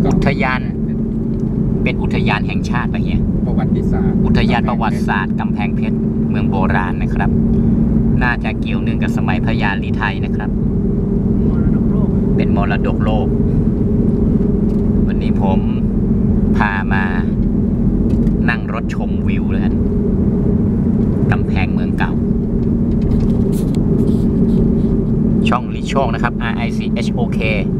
อุทยานเป็นอุทยานแห่งชาติปะเฮียประวัติศาสตร์อุทยานประวัติศาสตร์กำแพงเพชรเมืองโบราณนะครับน่าจะเกี่ยวเนื่องกับสมัยพญาลีไทยนะครับเป็นมรดกโลกวันนี้ผมพามานั่งรถชมวิวแล้วกันกำแพงเมืองเก่าช่องลิโชคนะครับ RICHOK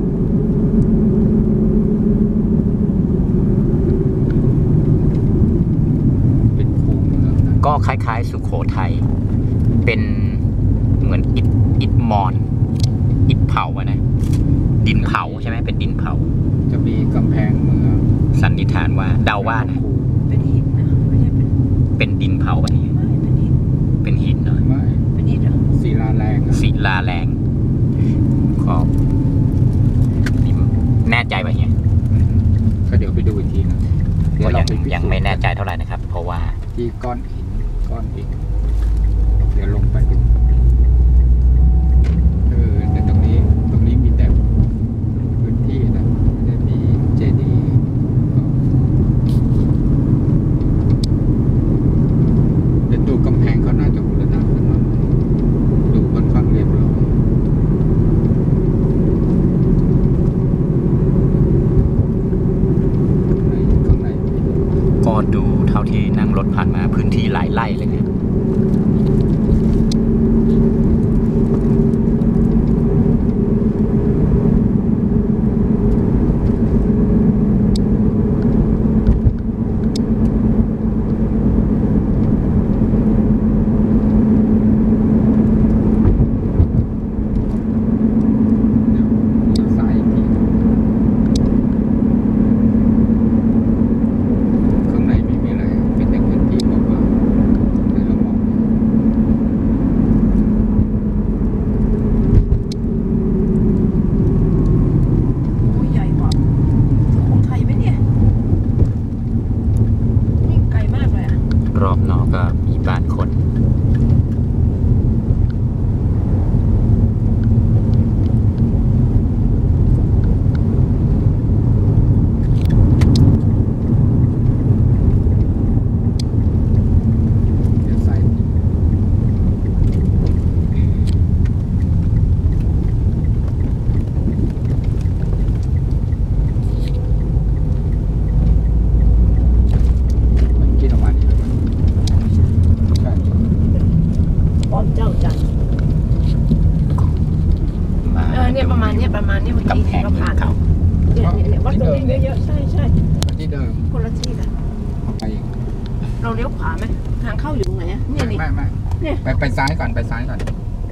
เป็นคูเมืองนะก็คล้ายๆสุโขทัยเป็นเหมือนอิฐมอนอิฐเผาอะนะดินเผาใช่ไหมเป็นดินเผาจะมีกำแพงเมืองสันนิษฐานว่าเดาว่านะเป็นหินนะไม่ใช่เป็นดินเผาอะไรไม่เป็นหินเป็นหินเนาะไม่เป็นหินเหรอศิลาแรงศิลาแรงก็แน่ใจป่ะเฮียก็เดี๋ยวไปดูอีกทีนะก็ยังไม่แน่ใจเท่าไหร่นะครับเพราะว่าที่ก้อนหินก้อนหินเดี๋ยวลงไปดูแต่ตรงนี้มีแต่พื้นที่นะไม่ได้มีเจดีย์แต่ตัวกำแพงเขาน่าจะบูรณะกันหน่อยดูค่อนข้างเรียบร้อยข้างในก็ดูเท่าที่นั่งรถผ่านมาพื้นที่หลายไร่เลยครับรอบนอกก็มีบ้านคนเนี่ยประมาณเมื่อกี้เราผ่านเนี่ยวัดตรงนี้เยอะๆใช่ที่เดิมคนละที่กันเราเลี้ยวขวาไหมทางเข้าอยู่ตรงไหนอ่ะเนี่ยนี่ไม่เนี่ยไปซ้ายก่อนไปซ้ายก่อน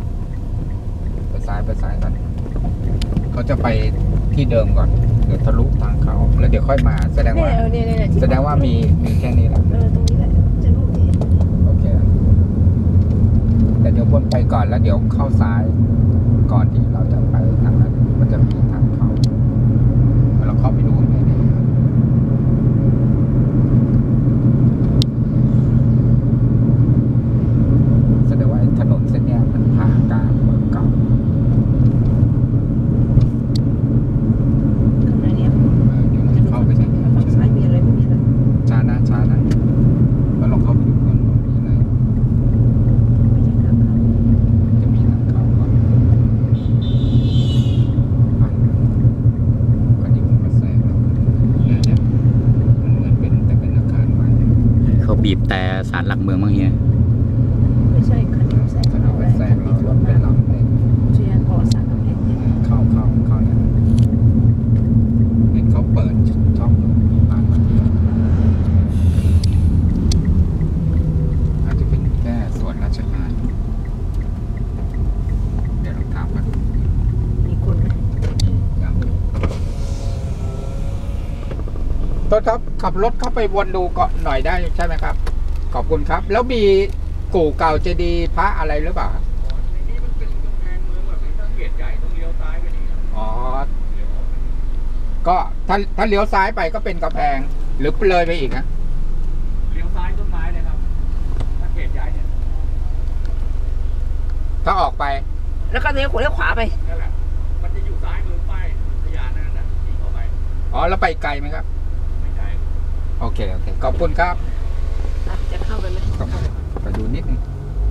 เขาจะไปที่เดิมก่อนเดี๋ยวทะลุทางเขาแล้วเดี๋ยวค่อยมาแสดงว่ามีแค่นี้แหละตรงนี้แหละจะรู้ดีโอเคแต่เดี๋ยววนไปก่อนแล้วเดี๋ยวเข้าซ้ายก่อนที่เราจะไปทางนั้นมันจะมีทางเข้าเราเข้าไปดูในนี้แสดงว่าถนนเส้นนี้มันผ่านกลางเมืองเก่าตรงไหนเนี่ยเดี๋ยวมันเข้าไปในนี้ฝั่งซ้ายมีอะไรไม่มีอะไรช้านะแล้วเราเข้าไปดูก่อนมีอะไรจะมีทางเข้าก่อนเขาบีบแต่ศาลหลักเมืองมั้งเฮียไม่ใช่คันนี้แซงคันนี้แซงเราเป็นลำเลยเชียร์พอสารเพชรเข้าเนี่ยเห็นเขาเปิดช่องผ่านมาอาจจะเป็นแค่ส่วนราชการเดี๋ยวเราถามกันมีคนไหมยังต้นครับขับรถเข้าไปวนดูก่อนหน่อยได้ใช่ไหมครับขอบคุณครับแล้วมีกู่เก่าเจดีย์พระอะไรหรือเปล่านี่มันเป็นกำแพงเมืองแบบเป็นสังเกตใหญ่ต้องเลี้ยวซ้ายไปนี่อ๋อก็ถ้าเลี้ยวซ้ายไปก็เป็นกำแพงหรือเลยไปอีกฮะเลี้ยวซ้ายต้นไม้เลยครับสังเกตใหญ่เนี่ยถ้าออกไปแล้วก็เลี้ยวขวาไปนั่นแหละมันจะอยู่ซ้ายมือป้ายพญานาคที่เข้าไปอ๋ออแล้วไปไกลไหมครับไม่ไกลโอเคขอบคุณครับจะเข้าไปไหมไปดูนิดนึง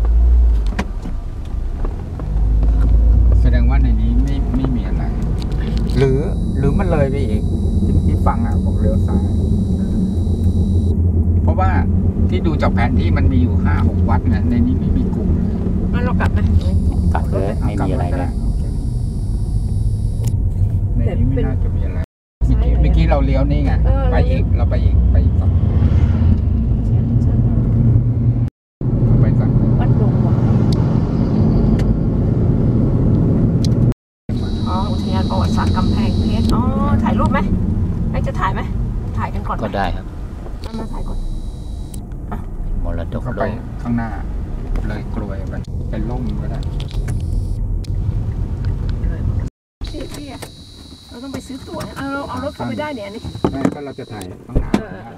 แสดงว่าในนี้ไม่มีอะไร หรือมันเลยไปอีกที่ฟังบอกเลี้ยวซ้ายเพราะว่าที่ดูจากแผนที่มันมีอยู่5-6 วัดไงในนี้ไม่มีกลุ่มเลยงั้นเรากลับไหมกลับเลยไม่มีอะไรเลยในนี้ไม่น่าจะมีอะไรเมื่อกี้เราเลี้ยวนี่ไงไปอีกเราไปอีกฝั่งไปฝั่งวัดดงหวายอ๋ออุทยานประวัติศาสตร์กำแพงเพชรอ๋อถ่ายรูปไหมแม็กจะถ่ายไหมถ่ายกันก่อนก็ได้ครับมาถ่ายก่อนมรดกเข้าโลไปกข้างหน้าเลยกลวยไปเป็นร่มก็ได้พี่เราต้องไปซื้อตั๋วเอารถเข้าไปได้เนี่ยนี่ไม่ก็เราจะถ่ายข้างหน้า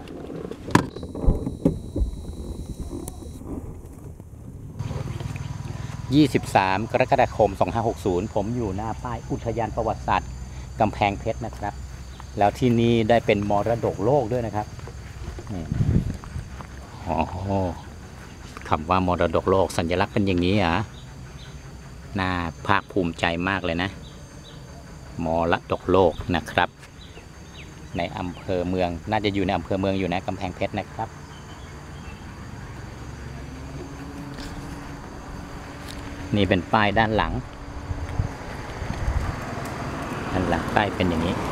23 กรกฎาคม 2560 ผมอยู่หน้าป้ายอุทยานประวัติศาสตร์กำแพงเพชรนะครับ แล้วที่นี่ได้เป็นมรดกโลกด้วยนะครับนี่โอ้โหคำว่ามรดกโลกสัญลักษณ์เป็นอย่างนี้เหรอน่าภาคภูมิใจมากเลยนะมรดกโลกนะครับในอำเภอเมืองน่าจะอยู่ในอำเภอเมืองอยู่นะกำแพงเพชรนะครับนี่เป็นป้ายด้านหลังป้ายเป็นอย่างนี้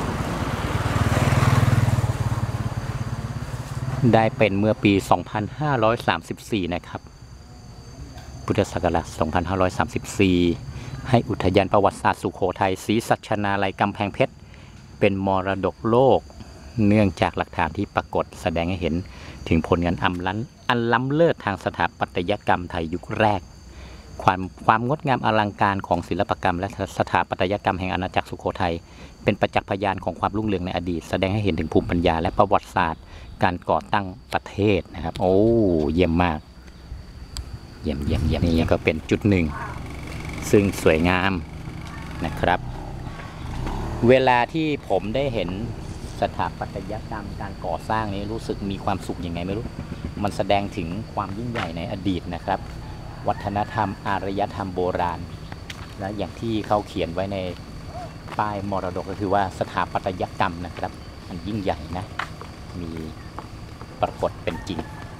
ได้เป็นเมื่อปี 2534 นะครับพุทธศักราช 2534 ให้อุทยานประวัติศาสตร์สุโขทัยศรีสัชนาลัยกำแพงเพชรเป็นมรดกโลกเนื่องจากหลักฐานที่ปรากฏแสดงให้เห็นถึงผลงานอันล้ำเลิศทางสถาปัตยกรรมไทยยุคแรกความงดงามอลังการของศิลปกรรมและสถาปัตยกรรมแห่งอาณาจักรสุโขทัยเป็นประจักษ์พยานของความรุ่งเรืองในอดีตแสดงให้เห็นถึงภูมิปัญญาและประวัติศาสตร์การก่อตั้งประเทศนะครับโอ้เยี่ยมมากเยี่ยมนี่ก็เป็นจุดหนึ่งซึ่งสวยงามนะครับเวลาที่ผมได้เห็นสถาปัตยกรรมการก่อสร้างนี้รู้สึกมีความสุขยังไงไม่รู้มันแสดงถึงความยิ่งใหญ่ในอดีตนะครับวัฒนธรรมอารยธรรมโบราณและอย่างที่เขาเขียนไว้ในป้ายมรดกก็คือว่าสถาปัตยกรรมนะครับมันยิ่งใหญ่นะมีปรากฏเป็นจริง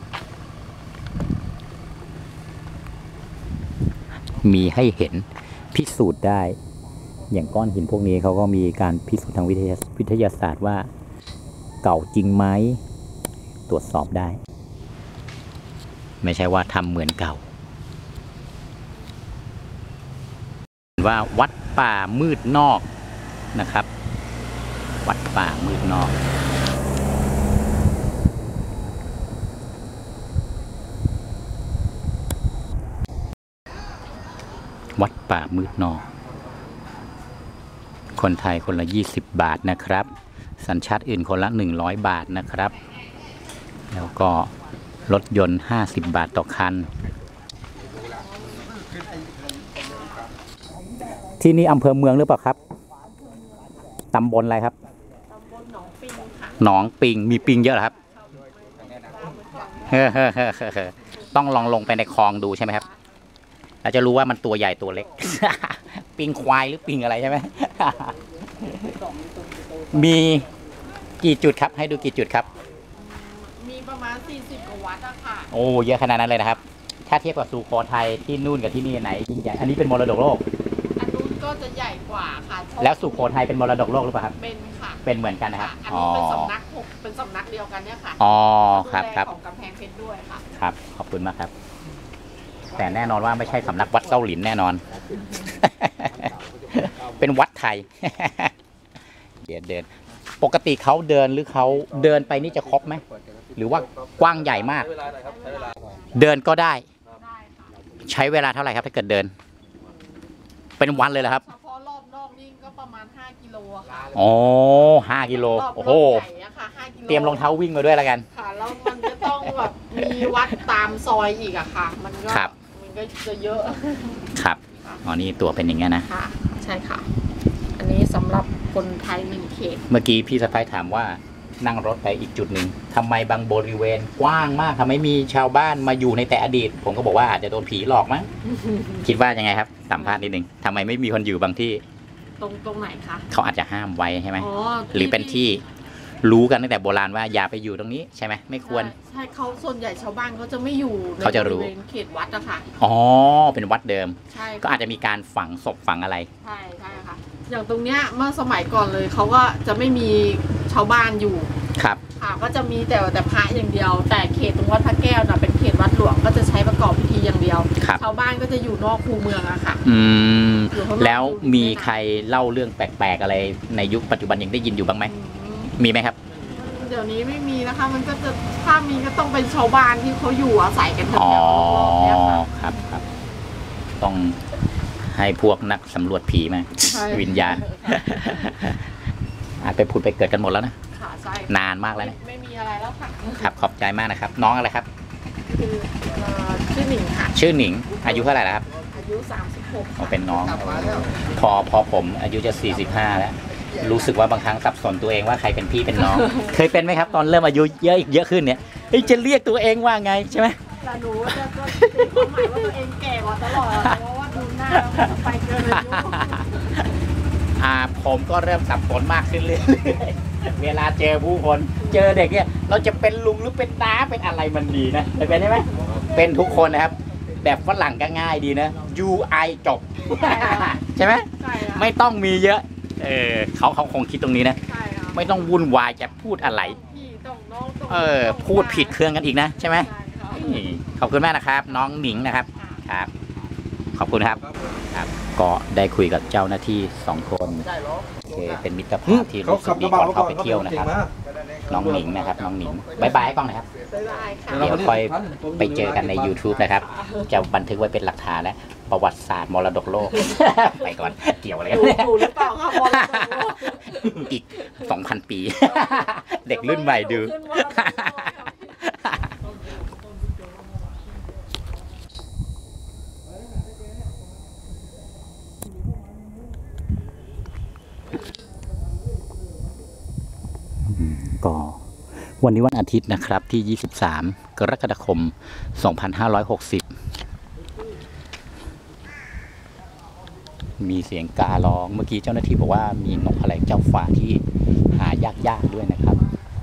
มีให้เห็นพิสูจน์ได้อย่างก้อนหินพวกนี้เขาก็มีการพิสูจน์ทางวิทยาศาสตร์ว่าเก่าจริงไหมตรวจสอบได้ไม่ใช่ว่าทำเหมือนเก่าว่าวัดป่ามืดนอกนะครับวัดป่ามืดนอกวัดป่ามืดนอกคนไทยคนละ20 บาทนะครับสัญชาติอื่นคนละ100 บาทนะครับแล้วก็รถยนต์50 บาทต่อคันที่นี่อำเภอเมืองหรือเปล่าครับตำบลอะไรครับตำบลหนองปิงค่ะหนองปิงมีปิงเยอะเหรอครับต้องลองลงไปในคลองดูใช่ไหมครับเราจะรู้ว่ามันตัวใหญ่ตัวเล็ก ปิงควายหรือปิงอะไรใช่ไหม มีกี่จุดครับให้ดูกี่จุดครับมีประมาณ40 กว่าวัดอะค่ะโอ้เยอะขนาดนั้นเลยนะครับถ้าเทียบกับสุโขทัยที่นู่นกับที่นี่ไหนยิ่งใหญ่อันนี้เป็นมรดกโลกอันนู้นก็จะใหญ่กว่าค่ะแล้วสุโขทัยเป็นมรดกโลกหรือเปล่าครับเป็นค่ะเป็นเหมือนกันนะครับอันนี้เป็นสำนักเป็นสำนักเดียวกันเนี่ยค่ะอ๋อครับของกำแพงเพชรด้วยค่ะครับขอบคุณมากครับแต่แน่นอนว่าไม่ใช่สำนักวัดเส้าหลินแน่นอน เป็นวัดไทย เดินปกติเขาเดินหรือเขาเดินไปนี่จะครบไหมหรือว่ากว้างใหญ่มากเดินก็ได้ใช้เวลาเท่าไหร่ครับถ้าเกิดเดินเป็นวันเลยเหรอครับเฉพาะรอบนอกนี่ก็ประมาณ5 กิโลค่ะอ๋อ5 กิโลโอ้โหเตรียมรองเท้าวิ่งมาด้วยแล้วกันค่ะแล้วมันจะต้องแบบมีวัดตามซอยอีกอะค่ะมันก็จะเยอะครับอ๋อนี่ตัวเป็นอย่างเงี้ยนะค่ะใช่ค่ะอันนี้สำหรับคนไทย1เขตเมื่อกี้พี่สะพ้ายถามว่านั่งรถไปอีกจุดหนึ่งทำไมบางบริเวณกว้างมากทำไมมีชาวบ้านมาอยู่ในแต่อดีต ผมก็บอกว่าอาจจะโดนผีหลอกมั้ง คิดว่ายังไงครับสัมภาษณ์นิดนึงทำไมไม่มีคนอยู่บางที่ตรงไหนคะเขาอาจจะห้ามไว้ใช่ไหมอ๋อหรือเป็นที่รู้กันตั้งแต่โบราณว่าอย่าไปอยู่ตรงนี้ใช่ไหมไม่ควรใช่เขาส่วนใหญ่ชาวบ้านเขาจะไม่อยู่ในเขาจะรู้บริเวณเขตวัดอะค่ะอ๋อเป็นวัดเดิมใช่ก็อาจจะมีการฝังศพฝังอะไรใช่ค่ะ อย่างตรงเนี้ยเมื่อสมัยก่อนเลยเขาก็จะไม่มีชาวบ้านอยู่ครับค่ะก็จะมีแต่พระอย่างเดียว แต่เขตตรงวัดพระแก้วน่ะเป็นเขตวัดหลวงก็จะใช้ประกอบพิธีอย่างเดียวครับชาวบ้านก็จะอยู่นอกคูเมืองอะค่ะอืมอยู่ข้างนอกแล้วมีใครเล่าเรื่องแปลกๆอะไรในยุคปัจจุบันยังได้ยินอยู่บ้างไหมอืมมีไหมครับเดี๋ยวนี้ไม่มีนะคะ มันก็จะถ้ามีก็ต้องเป็นชาวบ้านที่เขาอยู่อาศัยกันแถวอ๋อๆรอบๆเนี่ยค่ะครับครับ ต้องให้พวกนักสำรวจผีมาใช่วิญญาณ อาจไปผุดไปเกิดกันหมดแล้วนะค่ะใช่นานมากแล้วนะไม่มีอะไรแล้วค่ะครับ ขอบใจมากนะครับ น้องอะไรครับคือชื่อหนิงค่ะชื่อหนิง อายุเท่าไหร่แล้วครับอายุ 36 อ๋อเป็นน้อง พอผมอายุจะ 45 แล้ว รู้สึกว่าบางครั้งสับสนตัวเองว่าใครเป็นพี่เป็นน้อง เคยเป็นไหมครับ ตอนเริ่มอายุเยอะขึ้นเนี่ยเฮ้ยจะเรียกตัวเองว่าไงใช่ไหมแต่หนูจะเป็นความหมายว่าตัวเองแก่กว่าตลอดเพราะว่าดูหน้าแล้วไปเกินอายุผมก็เริ่มสับสนมากขึ้นเรื่อยๆ เวลาเจอผู้คน เจอเด็กเนี่ยเราจะเป็นลุงหรือเป็นน้าเป็นอะไรมันดีนะเป็นใช่ไหมเป็นทุกคนนะครับ แบบฝรั่งก็ง่ายดีนะ UI จบ ใช่ไหมใช่ค่ะไม่ต้องมีเยอะเขาคงคิดตรงนี้นะใช่ค่ะไม่ต้องวุ่นวายจะพูดอะไรพี่ต้องน้องต้องพูดผิดเครื่องกันอีกนะใช่ไหมใช่ค่ะขอบคุณมากนะครับ น้องหนิงนะครับครับ ขอบคุณครับครับ ก็ได้คุยกับเจ้าหน้าที่2 คนโอเคเป็นมิตรภาพที่รู้สึกดีก่อนเข้าไปเที่ยวนะครับ น้องหนิงนะครับน้องหนิงบายบายกล้องนะครับบ๊ายบายค่ะเดี๋ยวค่อยไปเจอกันใน YouTube นะครับ จะบันทึกไว้เป็นหลักฐานและประวัติศาสตร์มรดกโลก ไปก่อนเกี่ยวอะไรกันเนี่ยถูกหรือเปล่าคะบอลลูนอีก 2,000 ปี เด็กรุ่นใหม่ดู ก็วันนี้วันอาทิตย์นะครับที่ 23 กรกฎาคม 2560 มีเสียงการ้องเมื่อกี้เจ้าหน้าที่บอกว่ามีนกอะไรเจ้าฟ้าที่หายากๆด้วยนะครับ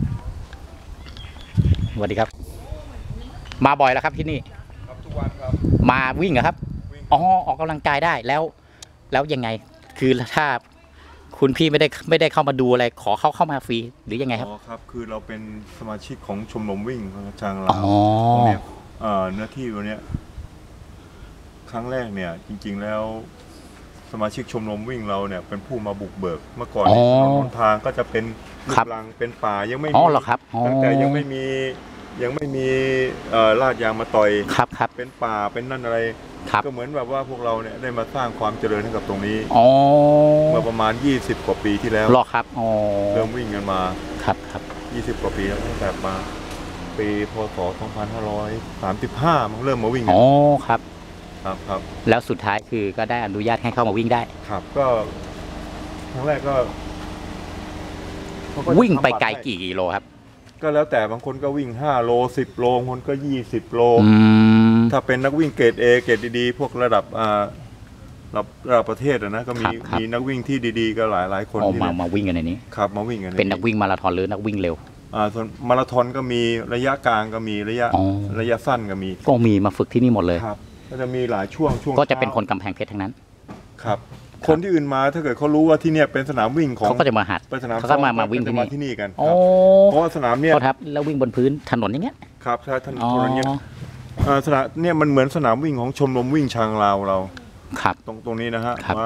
สวัสดีครับ มาบ่อยแล้วครับที่นี่ครับทุกวันครับมาวิ่งเหรอครับ อ๋อ ออกกำลังกายได้แล้วยังไง คือถ้าคุณพี่ไม่ได้เข้ามาดูอะไรขอเข้ามาฟรีหรือยังไงครับอ๋อครับคือเราเป็นสมาชิกของชมรมวิ่งของทางเราอ๋อตรงเนี้ยเนื้อที่ตัวเนี้ยครั้งแรกเนี่ยจริง ๆแล้วสมาชิกชมรมวิ่งเราเนี่ยเป็นผู้มาบุกเบิกเมื่อก่อนอ๋อถนนหนทางก็จะเป็นลูครักบรังเป็นป่ายังไม่อ๋อมีเหรอครับอ๋อตั้งแต่ยังไม่มีลาดยางมาต่อยครับเป็นป่าเป็นนั่นอะไรครับก็เหมือนแบบว่าพวกเราเนี่ยได้มาสร้างความเจริญให้กับตรงนี้อ๋อเมื่อประมาณ20 กว่าปีที่แล้วหรอครับอ๋อเริ่มวิ่งกันมาครับ 20 กว่าปีแล้วตั้งแต่มาปีพศ 2535มันเริ่มมาวิ่งอ๋อครับครับแล้วสุดท้ายคือก็ได้อนุญาตให้เข้ามาวิ่งได้ครับก็ครั้งแรกก็เขาก็วิ่งไปทำบัตรไกลให้กี่กิโลครับก็แล้วแต่บางคนก็วิ่ง5 โล 10 โลบางคนก็20 โลอืมถ้าเป็นนักวิ่งเกรด A เกรดดีๆพวกระดับระดับประเทศนะก็มีนักวิ่งที่ดีๆก็หลายคนออกที่มาวิ่งกันในนี้ครับมาวิ่งกันเป็นนักวิ่งมาราธอนหรือนักวิ่งเร็วส่วนมาราธอนก็มีระยะกลางก็มีระยะอ๋อระยะสั้นก็มีก็มีมาฝึกที่นี่หมดเลยครับก็จะมีหลายช่วงก็จะเป็นคนช้ากำแพงเพชรทั้งนั้นครับ คนที่อื่นมาถ้าเกิดเขารู้ว่าที่เนี่ยเป็นสนามวิ่งของเขาก็จะมาหัดเป็นสนามเขาก็มาซ้อวิ่งจะที่มานี่ที่นี่กันโอ้เพราะว่าสนามเนี่ยโทษครับแล้ววิ่งบนพื้นถนนอย่างเงี้ยครับใช่ท่านอ๋อคนนี้สนามเนี่ยมันเหมือนสนามวิ่งของชมรมวิ่งชางลาวเราครับตรงนี้นะฮะครับว่า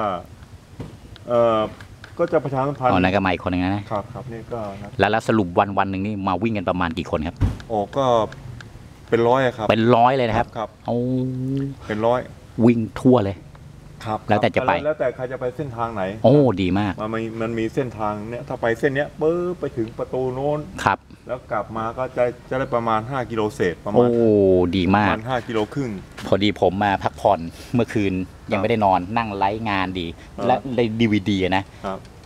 ก็จะประชาสัมพันธ์อ๋อนั่นก็มาอีกคนหนึงนะครับครับนี่ก็ครับแล้วสรุปวันหนึ่งนี่มาวิ่งกันประมาณกี่คนครับโอ้ก็เป็นร้อยอะครับเป็นร้อยเลยนะครับครับโอ้เป็นร้อยวิ่งทั่วเลยครับแล้วแต่จะไปแล้วแต่ใครจะไปเส้นทางไหนโอ้ดีมากมันมีเส้นทางเนี่ยถ้าไปเส้นเนี้ยปึ๊บไปถึงประตูโน้นครับแล้วกลับมาก็จะได้ประมาณ5 กิโลเศษประมาโอ้ณดีประมากมาณ5 กิโลครึ่งพอดีผมมาพักผ่อนเมื่อคืนยังไม่ได้นอนนั่งไลฟ์งานดี และในDVD นะครับ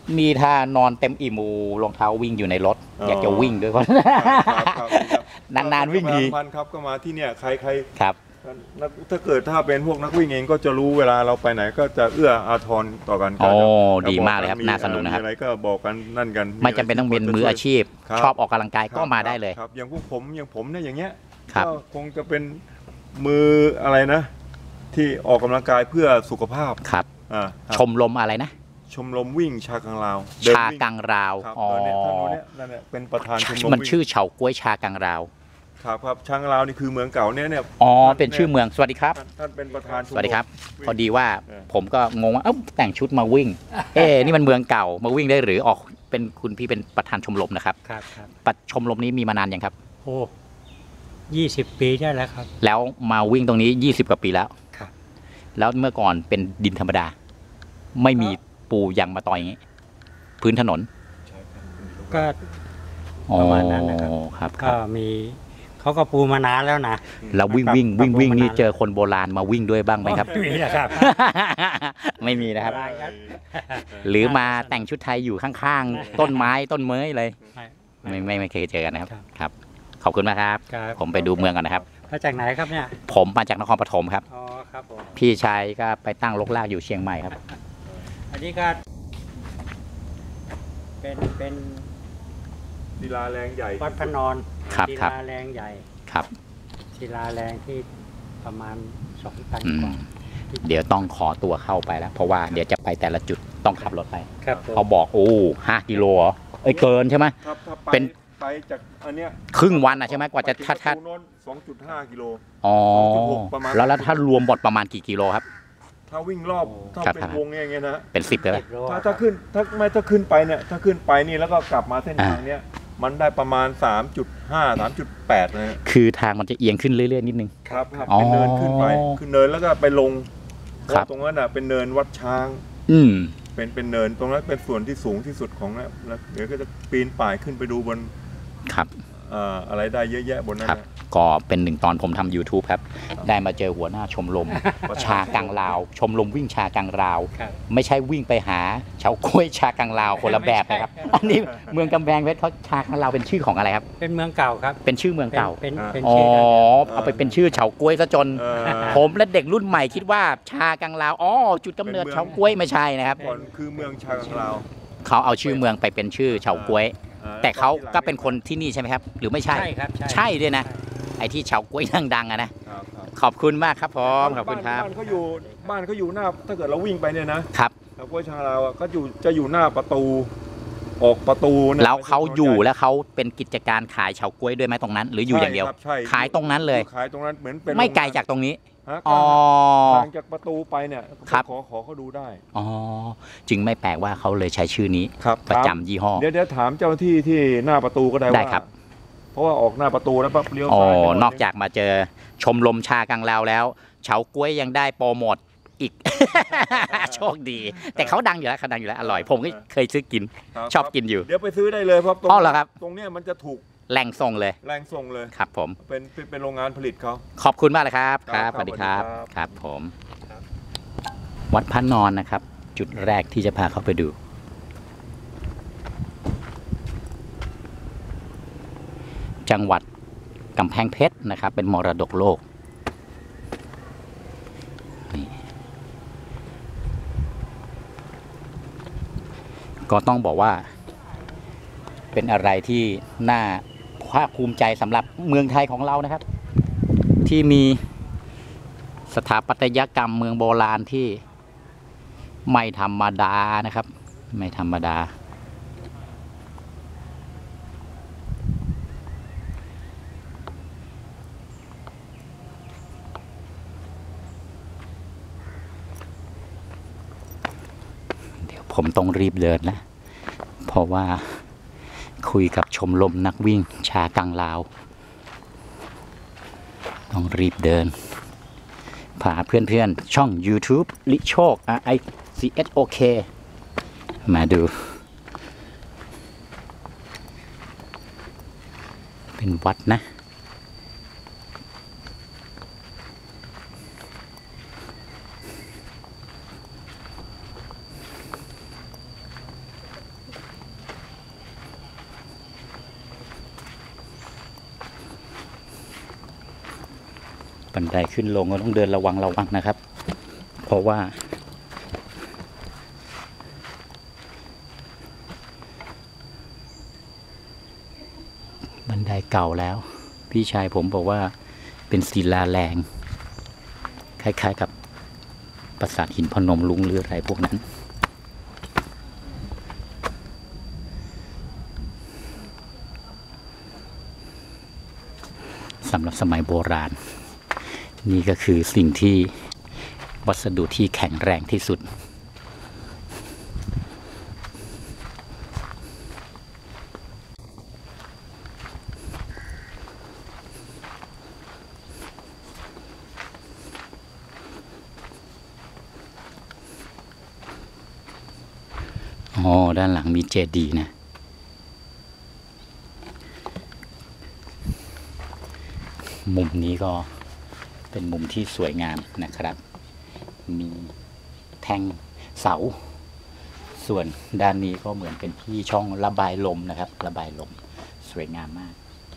นี่ถ้านอนเต็มอิ่มรองเท้าวิ่งอยู่ในรถ อยากจะวิ่งด้วยเพราะ นานๆวิ่งทีพันครับก็มาที่เนี่ยใครครับถ้าเกิดถ้าเป็นพวกนักวิ่งเองก็จะรู้เวลาเราไปไหนก็จะเอื้ออาทรต่อกันโอ้จะดีมากเลยครับน่าสนุกนะครับมีอะไรก็บอกกันนั่นกันไม่จำเป็นต้องเป็นมืออาชีพครับชอบออกกำลังกายก็มาได้เลยครับอย่างพวกผมอย่างผมเนี่ยอย่างเงี้ยครับก็คงจะเป็นมืออะไรนะ ที่ออกกำลังกายเพื่อสุขภาพครับครับชมรมอะไรนะชมรมวิ่งชากังลาวเดินชาวิ่งกังราวครับอ๋อเนี่ยท่านนู้นเนี่ยนั่นเนี่ยเป็นประธานชมรมมันวิ่งชื่อเฉาก้วยชากังราวครับชากังลาวนี่คือเมืองเก่าเนี่ยอ๋อเป็นชื่อเมืองสวัสดีครับท่านเป็นประธานชมสวัสดีครับวิ่งพอดีว่าเออผมก็งงว่าเอ้าแต่งชุดมาวิ่ง นี่มันเมืองเก่ามาวิ่งได้หรือออกเป็นคุณพี่เป็นประธานชมรมนะครับครับครับปัดชมรมนี้มีมานานยังครับโอ้20 ปีได้แล้วครับแล้วมาวิ่งตรงนี้20กว่าปีแล้วครับแล้วเมื่อก่อนเป็นดินธรรมดา ไม่มีปูยางมาตอยอย่างนี้ พื้นถนนก็อ๋อประมาณนั้นนะครับครับคก็รับมีเขาก็ปูมานานแล้วนะแล้ววิ่งครับวิ่งวิ่งวิ่งประมาณนี่นั้นเจอคนโบราณมาวิ่งด้วยบ้างไหมครับไม่มีนะครับไม่มีนะครับได้ครับหรือมาแต่งชุดไทยอยู่ข้างๆ ต้นไม้ต้นเมยเลยไม่ไม่เคยเจอกันนะครับครับครับ ขอบคุณมากครับครับผมไปดูเมืองกันนะครับมาจากไหนครับเนี่ยผมมาจากนครปฐมครับอ๋อครับผมพี่ชายก็ไปตั้งรกรากอยู่เชียงใหม่ครับอันนี้ก็เป็นศิลาแรงใหญ่วัดพระนอนครับศิครับลาแรงใหญ่ครับศิลาแรงที่ประมาณ 2,000 อืกมว่าเดี๋ยวต้องขอตัวเข้าไปแล้ว เพราะว่าเดี๋ยวจะไปแต่ละจุดต้องขับรถไปครับผมเขาบอกโอ้5 กิโลเหรอเอ้ยเกินใช่ไหมถ้าไปเป็นไปจากอันเนี้ยครึ่งวันอ่ะใช่ไหมกว่าจะไปถึงถ้าประตูโน้น2.5 กิโลอ๋อ 2.6ประมาณแล้วถ้ารวมหมดประมาณกี่กิโลครับถ้าวิ่งรอบถ้าครับเป็นวงอย่างเงี้ยนะเป็น10เลยไหม 10 โลถ้าขึ้นถ้าขึ้นไปเนี่ยถ้าขึ้นไปนี่แล้วก็กลับมาเส้นทางเนี้ยมันได้ประมาณ 3.5 3.8เลยคือทางมันจะเอียงขึ้นเรื่อยๆนิดนึงครับอ๋อเป็นเนินขึ้นไปขึ้นเนินแล้วก็ไปลงครับตรงนั้นน่ะเป็นเนินวัดช้างอืมเป็นเนินตรงนั้นเป็นส่วนที่สูงที่สุดของนะแล้วเดี๋ยวก็จะปีนป่ายขึ้นไปดูบนครับอะไรได้เยอะแยะบนนั้นครับนะก็เป็นหนึ่งตอนผมทำ YouTube ครับ ได้มาเจอหัวหน้าชมรม ชากังลาว ชมรมวิ่งชากังลาวครับไม่ใช่วิ่งไปหาเฉากล้วยชากังลาวคนละแบบนะครับ อันนี้เมืองกำแพงเพชรเขาชากังลาวเป็นชื่อของอะไรครับเป็นเมืองเก่าครับเป็นชื่อเมืองเก่าเป็นอ๋อชื่อดั้งเดิมเอาไปเป็นชื่อเฉากล้วยซะจนเออผมและเด็กรุ่นใหม่คิดว่าชากังลาว อ๋อ จุดกำเนิดเฉากล้วยไม่ใช่นะครับก่อนคือเมืองชากังลาวเขาเอาชื่อเมืองไปเป็นชื่อเฉากล้วย แต่เขาก็เป็นคนที่นี่ใช่ไหมครับ หรือไม่ใช่ใช่ครับใช่ด้วยนะ ไอ้ที่เฉากล้วยดังๆอะนะครับครับขอบคุณมากครับผมขอบคุณครับบ้านเขาอยู่หน้าถ้าเกิดเราวิ่งไปเนี่ยนะครับ ชาวกล้วยชากังลาวอ่ะก็จะอยู่หน้าประตูออกประตูนี่ยแล้วเขาอยู่แล้วเขาเป็นกิจการขายเฉาก๊วยด้วยไหมตรงนั้น หรืออยู่อย่างเดียวใช่ครับใช่ขายตรงนั้นเลยขายตรงนั้นเหมือนเป็นไม่ไกลจากตรงนี้ฮะอ๋อทางจากประตูไปเนี่ยครับขอเขาดูได้อ๋อจึงไม่แปลกว่าเขาเลยใช้ชื่อนี้ครับประจำยี่ห้อเดี๋ยวถามเจ้าหน้าที่ที่หน้าประตูก็ได้ได้ว่าครับเพราะว่าออกหน้าประตูแล้วปั๊บเลี้ยวอ๋อซ้ายไปนอกจากมาเจอชมรมชากังลาวแล้วเฉาก๊วยยังได้โปรโมทอีก โชคดี แต่เขาดังอยู่แล้วเขาดังอยู่แล้วอร่อย ผมก็เคยซื้อกินครับชอบกินอยู่เดี๋ยวไปซื้อได้เลยครับตรงอ๋อเหรอครับตรงเนี้ยมันจะถูกแหล่งส่งเลยแรงส่งเลยครับผมเป็นโรงงานผลิตเขาขอบคุณมากเลยครับครับสวัสดีครับสวัสดีครับครับผม วัดพระนอนนะครับ จุดแรกที่จะพาเข้าไปดู จังหวัดกำแพงเพชรนะครับ เป็นมรดกโลกนี่ก็ต้องบอกว่า เป็นอะไรที่น่าภาคภูมิใจสำหรับเมืองไทยของเรานะครับ ที่มีสถาปัตยกรรมเมืองโบราณที่ไม่ธรรมดานะครับ ไม่ธรรมดา เดี๋ยวผมต้องรีบเดินนะ เพราะว่าคุยกับชมรมนักวิ่งชากังลาว ต้องรีบเดินพาเพื่อนๆ ช่อง YouTube ลิโชค RICSOK มาดู เป็นวัดนะ อบันไดขึ้นลงก็ต้องเดินระวังนะครับ เพราะว่าบันไดเก่าแล้วพี่ชายผมบอกว่าเป็นศิลาแรงคล้ายๆกับปราสาทหินพนมลุงหรืออะไรพวกนั้นสำหรับสมัยโบราณนี่ก็คือสิ่งที่วัสดุที่แข็งแรงที่สุดอ๋อด้านหลังมีเจดีย์นะมุมนี้ก็เป็นมุมที่สวยงามนะครับมีแท่งเสาส่วนด้านนี้ก็เหมือนเป็นที่ช่องระบายลมนะครับระบายลมสวยงามมาก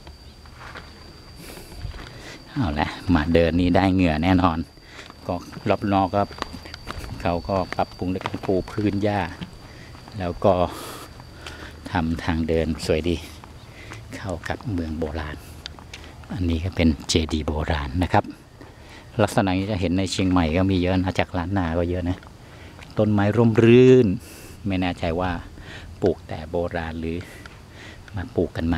เอาละมาเดินนี้ได้เหงื่อแน่นอนก็รอบนอกก็เขาก็ปรับปรุงด้วยการปูพื้นหญ้าแล้วก็ทำทางเดินสวยดีเข้ากับเมืองโบราณอันนี้ก็เป็นเจดีย์โบราณนะครับลักษณะนี้จะเห็นในเชียงใหม่ก็มีเยอะนะจากล้านนาก็เยอะนะต้นไม้ร่มรื่นไม่แน่ใจว่าปลูกแต่โบราณหรือมาปลูกกันใหม่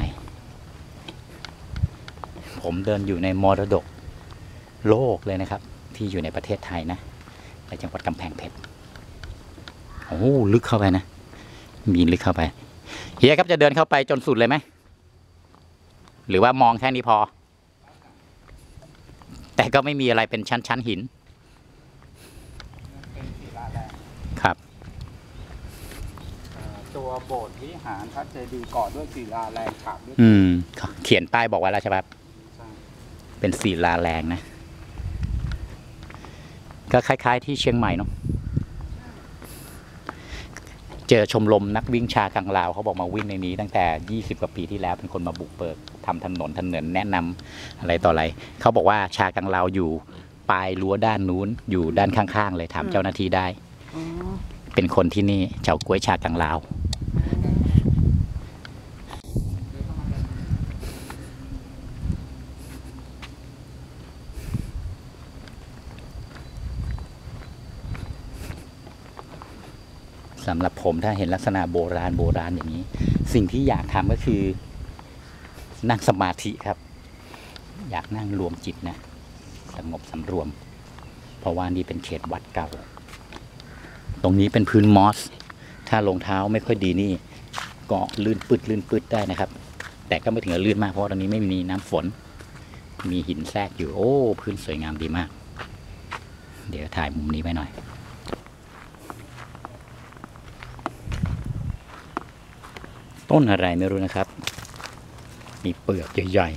ผมเดินอยู่ในมรดกโลกเลยนะครับที่อยู่ในประเทศไทยนะในจังหวัดกำแพงเพชรโอ้ลึกเข้าไปนะมีลึกเข้าไปเฮียครับจะเดินเข้าไปจนสุดเลยไหมหรือว่ามองแค่นี้พอแต่ก็ไม่มีอะไรเป็นชั้นหินครับตัวโบสถ์วิหารพระเจดีย์ก่อด้วยศิลาแรงฉาบด้วยเขียนป้ายบอกไว้แล้วใช่ไหมเป็นศิลาแรงนะก็คล้ายๆที่เชียงใหม่เนาะเจอชมรมนักวิ่งชากังลาวเขาบอกมาวิ่งในนี้ตั้งแต่20 กว่าปีที่แล้วเป็นคนมาบุกเบิกทำถนนแนะนำอะไรต่ออะไรเขาบอกว่าชากังลาวอยู่ปลายรั้วด้านนู้นอยู่ด้านข้างๆเลยถามเจ้าหน้าที่ได้เป็นคนที่นี่เจ้ากล้วยชากังลาวสำหรับผมถ้าเห็นลักษณะโบราณอย่างนี้สิ่งที่อยากทำก็คือนั่งสมาธิครับอยากนั่งรวมจิตนะสงบสำรวมเพราะว่านี่เป็นเขตวัดเก่าตรงนี้เป็นพื้นมอสถ้ารองเท้าไม่ค่อยดีนี่ก็ลื่นปืดได้นะครับแต่ก็ไม่ถึงกับลื่นมากเพราะตอนนี้ไม่มีน้ำฝนมีหินแทรกอยู่โอ้พื้นสวยงามดีมากเดี๋ยวถ่ายมุมนี้ไว้หน่อยต้นอะไรไม่รู้นะครับมีเปลือกใหญ่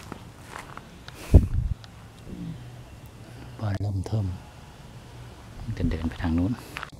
ๆบ้านเริ่มเทิมเดินไปทางนู้น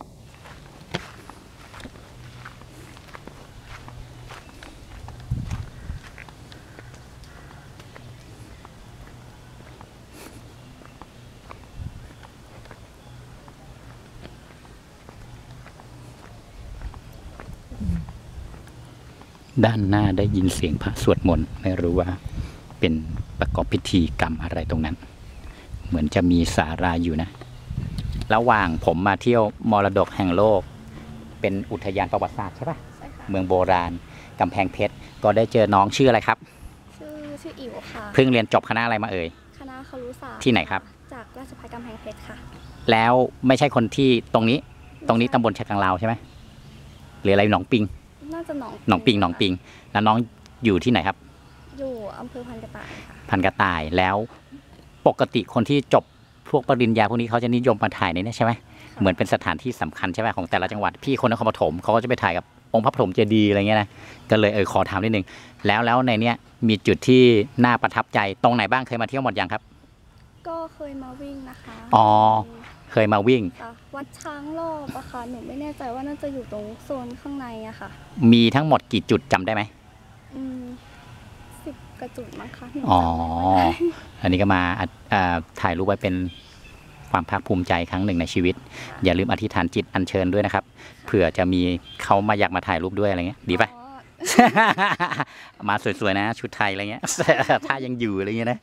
ด้านหน้าได้ยินเสียงพระสวดมนต์ไม่รู้ว่าเป็นประกอบพิธีกรรมอะไรตรงนั้นเหมือนจะมีศาลาอยู่นะระหว่างผมมาเที่ยวมรดกแห่งโลกเป็นอุทยานประวัติศาสตร์ใช่ปะเมืองโบราณกำแพงเพชรก็ได้เจอน้องชื่ออะไรครับชื่ออิ๋วค่ะเพิ่งเรียนจบคณะอะไรมาเอ่ยคณะครุศาสตร์ที่ไหนครับจากราชภัฏกำแพงเพชรค่ะแล้วไม่ใช่คนที่ตรงนี้ตำบลชะกังลาวใช่ไหมหรืออะไรหนองปิงน่าจะหนองปิงแล้วน้องอยู่ที่ไหนครับอยู่อำเภอพันกระต่ายค่ะพันกระต่ายแล้วปกติคนที่จบพวกปริญญาพวกนี้เขาจะนิยมมาถ่ายในนี้ใช่ไหมเหมือนเป็นสถานที่สำคัญใช่ไหมของแต่ละจังหวัดพี่คนนครปฐมเขาก็จะไปถ่ายกับองค์พระปฐมเจดีย์อะไรเงี้ยนะก็เลยขอถามนิดนึงแล้วในเนี้ยมีจุดที่น่าประทับใจตรงไหนบ้างเคยมาเที่ยวหมดยังครับก็เคยมาวิ่งนะคะอ๋อเคยมาวิ่งวัดช้างรอบอะค่ะหนูไม่แน่ใจว่าน่าจะอยู่ตรงโซนข้างในอะค่ะมีทั้งหมดกี่จุดจำได้ไหม 10 กว่าจุดมั้งคะอ๋ออันนี้ก็มาถ่ายรูปไว้เป็นความภาคภูมิใจครั้งหนึ่งในชีวิต อย่าลืมอธิษฐานจิตอัญเชิญด้วยนะครับเผื่อจะมีเขามาอยากมาถ่ายรูปด้วยอะไรเงี้ยดีป่ะ มาสวยๆนะชุดไทยอะไรเงี้ย ถ้ายังอยู่อะไรเงี้ยนะ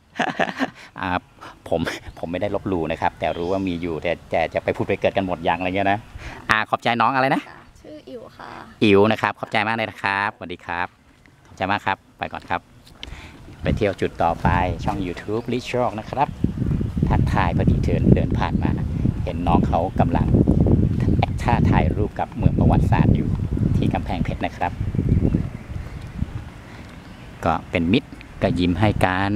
ผมไม่ได้ลบหลู่นะครับแต่รู้ว่ามีอยู่แต่จะไปพูดไปเกิดกันหมดยังอะไรเงี้ยนะขอบใจน้องอะไรนะชื่ออิ๋วค่ะอิ๋วนะครับขอบใจมากเลยนะครับสวัสดีครับขอบใจมากครับไปก่อนครับไปเที่ยวจุดต่อไปช่อง YouTube ลิชโชคนะครับทักทายพอดีเดินผ่านมาเห็นน้องเขากำลังแอคท่าถ่ายรูปกับเมืองประวัติศาสตร์อยู่ที่กำแพงเพชรนะครับก็เป็นมิตรก็ยิ้มให้กัน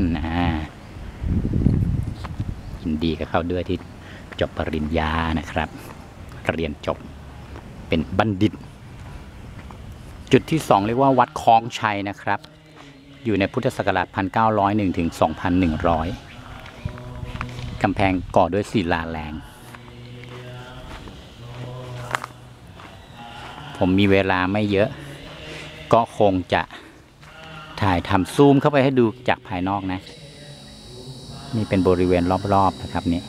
ยินดีกับเขาด้วยที่จบปริญญานะครับเรียนจบเป็นบัณฑิตจุดที่2เรียกว่าวัดคลองชัยนะครับอยู่ในพุทธศักราช 1901 ถึง 2100 กำแพงก่อด้วยศิลาแรงผมมีเวลาไม่เยอะก็คงจะถ่ายทำซูมเข้าไปให้ดูจากภายนอกนะนี่เป็นบริเวณรอบๆนะครับนี่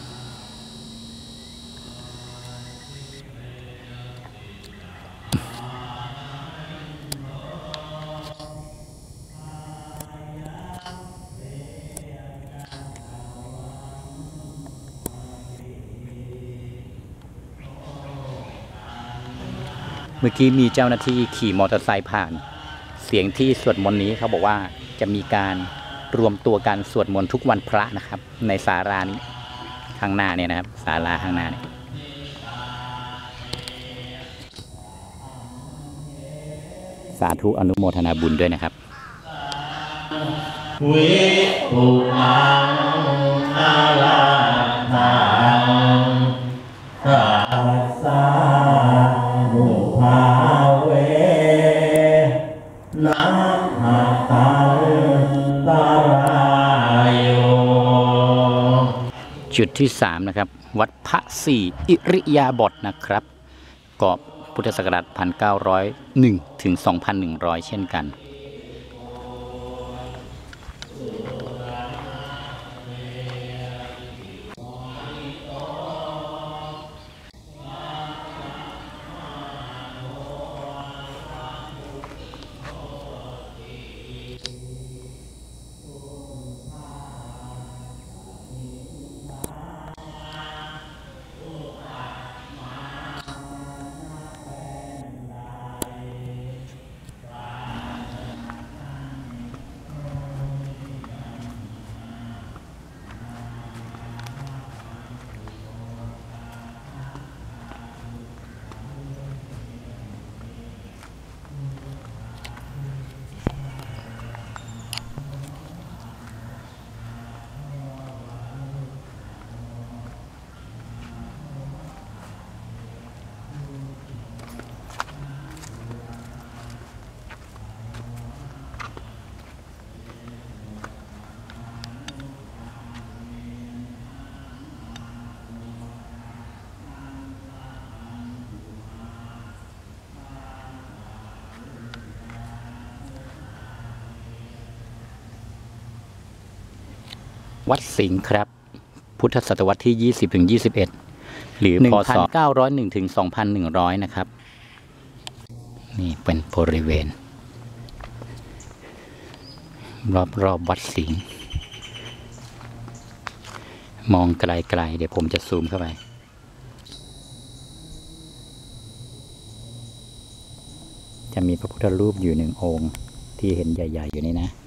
เมื่อกี้มีเจ้าหน้าที่ขี่มอเตอร์ไซค์ผ่านเสียงที่สวดมนต์นี้เขาบอกว่าจะมีการรวมตัวกันสวดมนต์ทุกวันพระนะครับในศาลานี้ข้างหน้าเนี่ยนะครับศาลาข้างหน้าเนี่ยสาธุอนุโมทนาบุญด้วยนะครับวิปุมังอาลาทังสัสสะมุภาเวนะหะตังตารายโยจุดที่3นะครับวัดพระศรีอิริยาบถนะครับก็พุทธศักราช 1901 ถึง 2100 เช่นกันวัดสิงห์ครับพุทธศตวรรษที่ 20 ถึง 21 หรือพศ 1901 ถึง 2100 นะครับนี่เป็นบริเวณรอบวัดสิงห์มองไกลๆเดี๋ยวผมจะซูมเข้าไปจะมีพระพุทธรูปอยู่1 องค์ที่เห็นใหญ่ๆอยู่นี่นะ